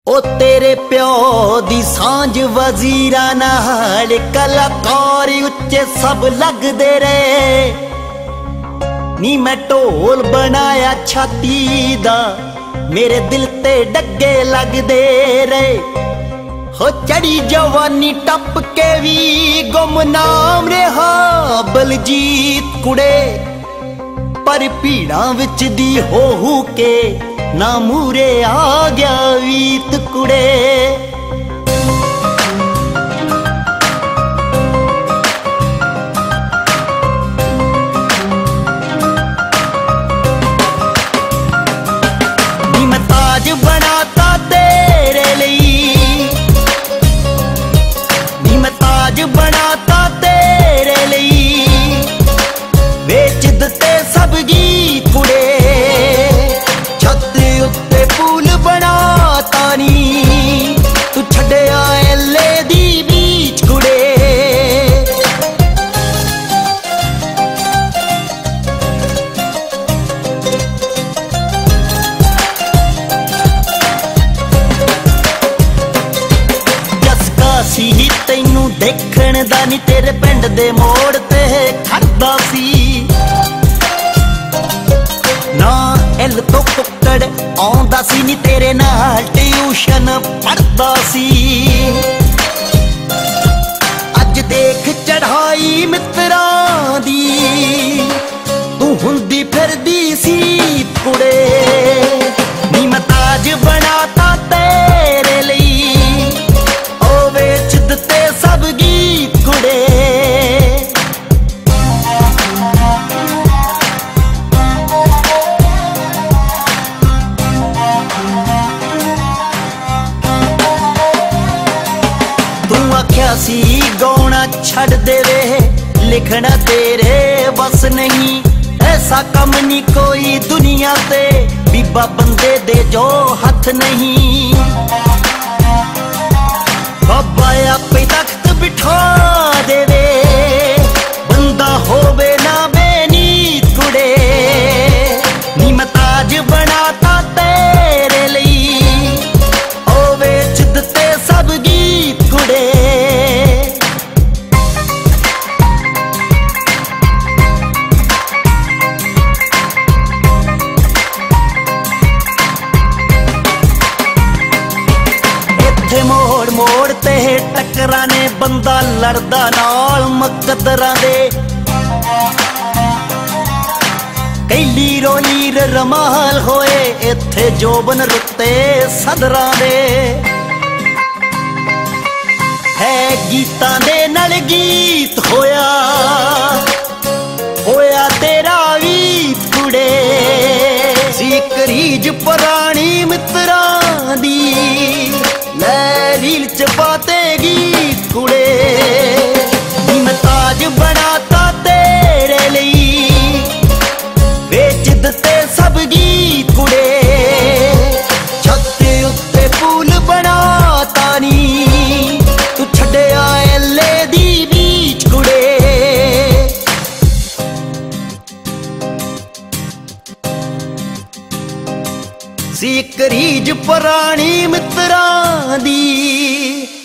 ओ तेरे प्यो दी सांझ वजीरा नाल कलाकारी उच्चे सब लगदे रहे नी। मैं ढोल बनाया छाती दा मेरे दिल ते डगे लगदे रहे। हो चढ़ी जवानी टप के भी गुमनाम रहा बलजीत कुड़े, पर भीड़ां विच दी हो के ना मूरे आ गया वीत कुड़े। नी मैं ताज बनाता तेरे लिए, नी मैं ताज बनाता तेरे लिए, बेच दिते सब गीत कुड़े। फूल बनाता नी तू छड़या एले दी बीच कुड़े। जसका सी तैनू देखण दा नी तेरे पिंड दे मोड़ ते खड़दा सी ना इल तो कुक्कड़ आउंदा सी नी तेरे नाल ट्यूशन पढ़दा सी। अज देख चढ़ाई मित्रां दी तू हुंदी फिरदी सी कुड़े। नी मैं ताज बनाता तेरे लिए ओ वेच दिते सब गीत कुड़े। आख्या सी गौना छड़ देवे लिखना तेरे बस नहीं, ऐसा कम नहीं कोई दुनिया ते बीबा बंदे दे जो हथ नहीं। बाबा आपे तख्त बिठा देवे बंदा होवे ना बेनीत कुड़े। नी मैं ताज बनाता तेरे लिए ओ वेच दिते सब गीत कुड़े। मोड़ मोड़ ते टकरा ने बंदा लड़दा नाल मकदरां दे, कई लीरो लीर रमाल होए इत्थे जोबन रुते सदरां दे। है गीतां दे नाल गीत होया होया तेरा गीत कुड़े। सी करीज पुरानी मित्रां दी रील च पाते गीत कुड़े। नी मैं ताज बनाता तेरे लिए बेच दिते सब गीत कुड़े। छत उत्ते फूल बनाता नी तू छड़या एले दी बीच कुड़े। सी करीज पुरानी मित्रां दी